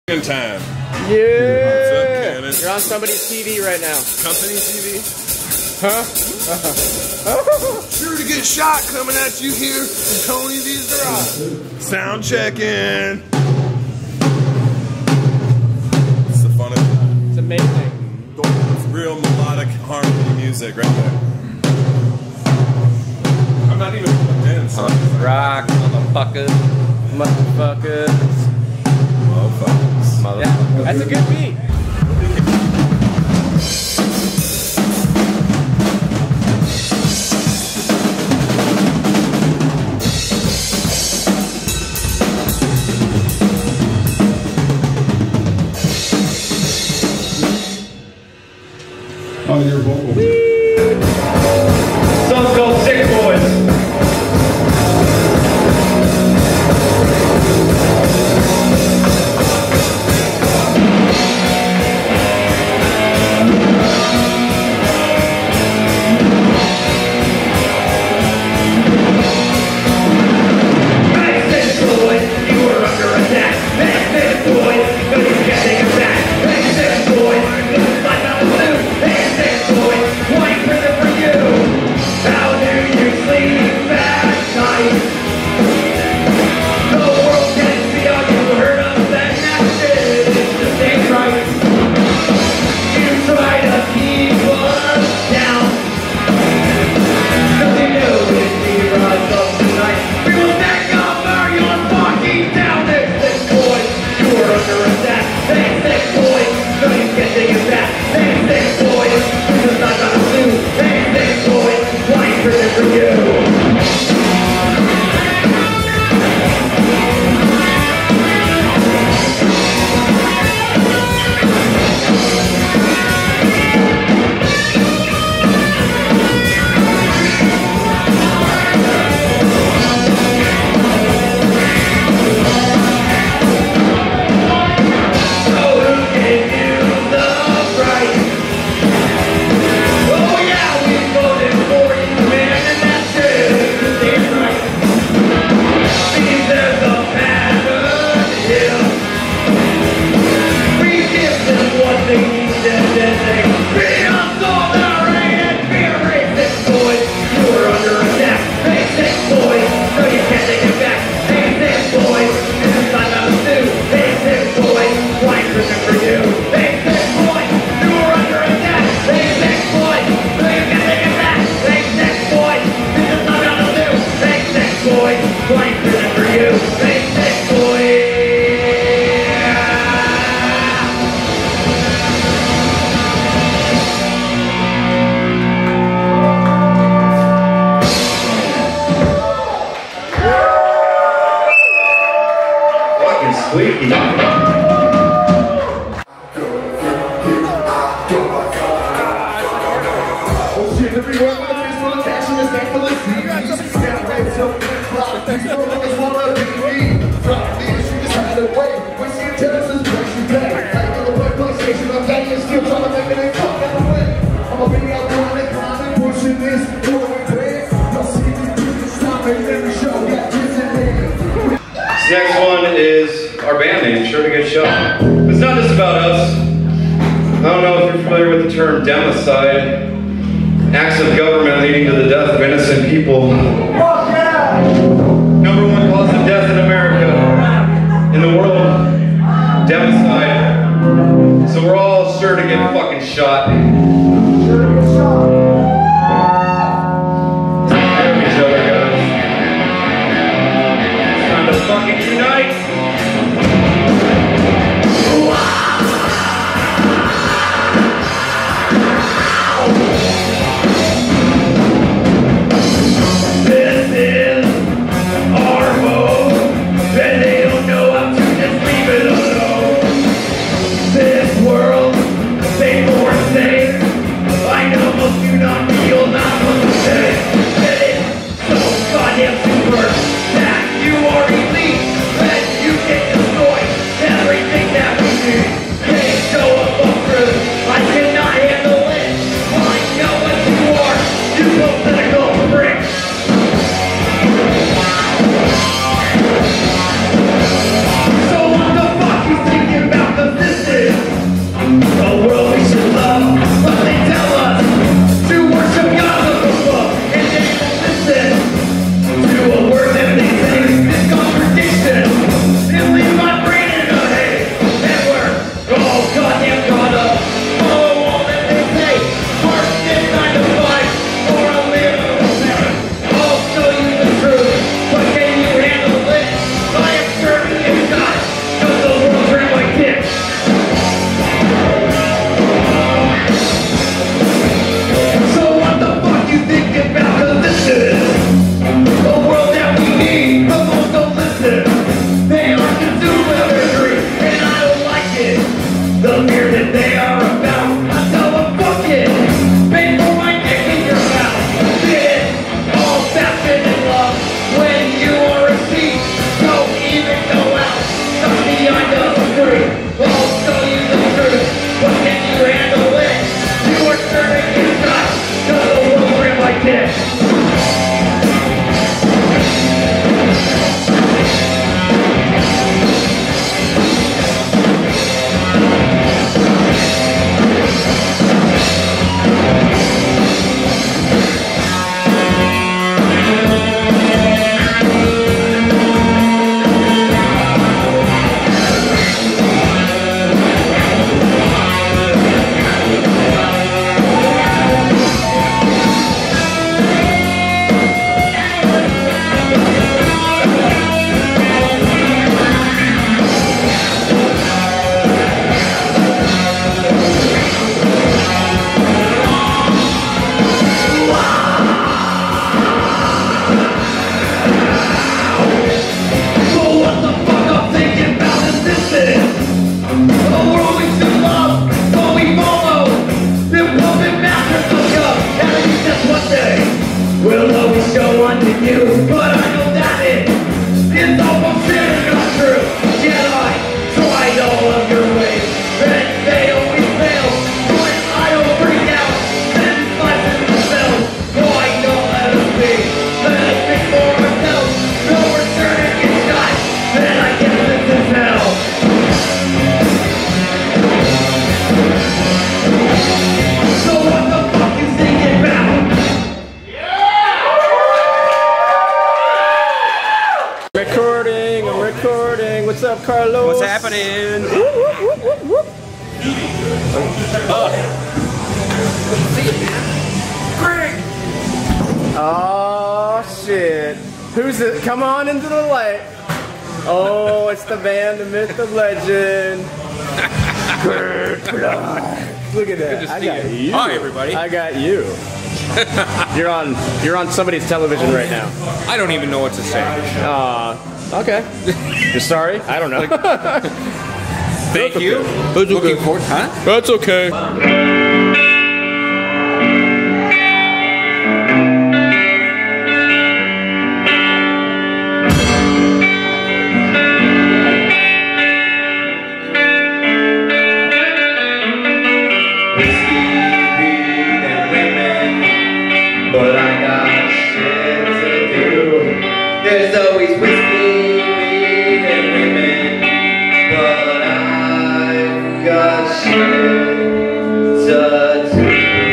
Time. Yeah! What's up, Cannon? You're on somebody's TV right now. Company TV? Huh? Sure to get shot coming at you here from Tony V's Garage. Sound checking. It's the fun of it. It's amazing. It's real melodic harmony music right there. I'm not even plugged in. So Rock, motherfuckers. Motherfuckers. Yeah, that's a good beat. Oh, your vocal. Song's called Sick Boys. Squeaky. Next one is our band name, Sure to Get Shot. It's not just about us. I don't know if you're familiar with the term democide. Acts of government leading to the death of innocent people. Number one cause of death in America. In the world. Democide. So we're all sure to get fucking shot. Sure to get shot. Each other, guys. It's time to fucking unite. So what the fuck you thinking about? Carlos. What's happening? Oh shit. Who's it? Come on into the light. Oh, it's the band, the myth, the legend. Look at that. I got you. Hi, everybody. I got you. You're on somebody's television right now. I don't even know what to say. Okay. You're sorry? I don't know. Thank you. That's Looking okay. forward, huh? That's okay. But I got shit to do. There's always whiskey, weed, and women. But I've got shit to do.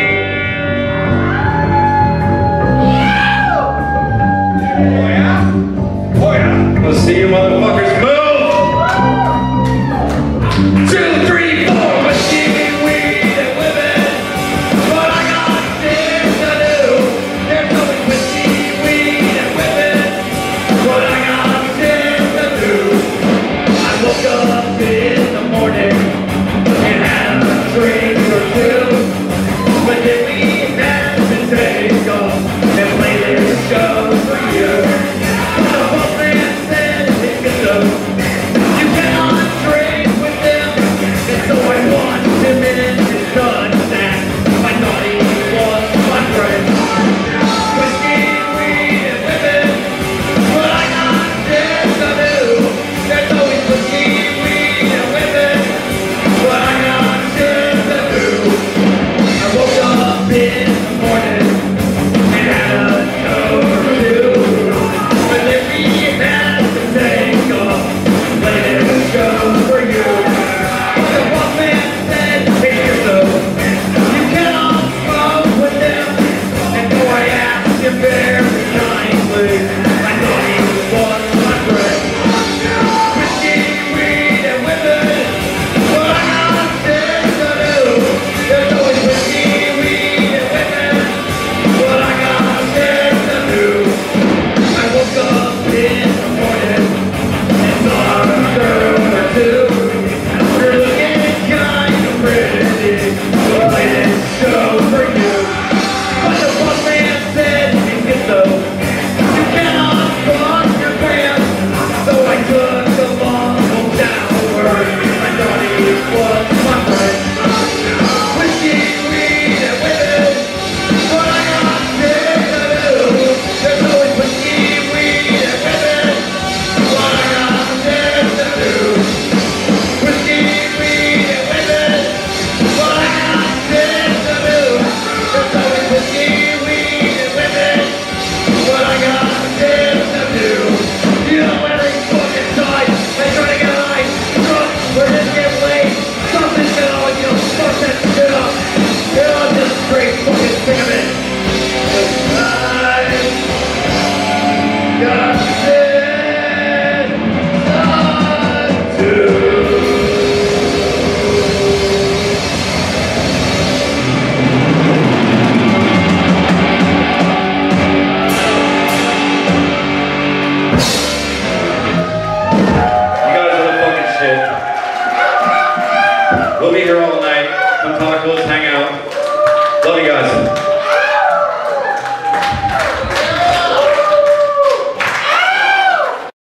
Oh yeah? Oh yeah? Let's see you motherfuckers move! 2, 3, 4, whiskey, weed, and women. But I got shit to do. There's always whiskey, weed, and women. But I got shit to do. I woke up in the morning and had a drink or two. But then we had to take off and play this show for you. The whole man said it's good. You cannot drink with them. And so I watched him in his sunset. I thought he was my friend. Whiskey, weed, and women. But I got shit to do. There's always whiskey, weed, and women. But I got shit to do. I woke up in the morning and had a show or two. But then we had to take off and play this show for you. The one man said, hey, yourself, you cannot smoke with them. And so I asked him very kindly. I thought he was my friend. Whiskey, weed, and women. But I got shit to do. There's always whiskey, weed, and women. But I got shit to do. I woke up in the morning and saw a girl or two. You're looking kind of pretty. We'll play this show for you. But the one man said, you get those. You cannot cross your pants. So I took the long home downward. I thought he was my friend. Whiskey, weed, and women. But I got shit to do. There's always whiskey, weed, and women. But I got shit to do. Whiskey, weed, and women. But I got shit to do. There's always whiskey, weed, and women. But I got shit to do. You know every fucking time I try to get high, drunk, or just get late. Something's gonna always, fuck that shit up. I'm just straight fucking sick of it. I got shit to do. You guys are the fucking shit. We'll be here all night. Come talk to us, hang out. Love you guys.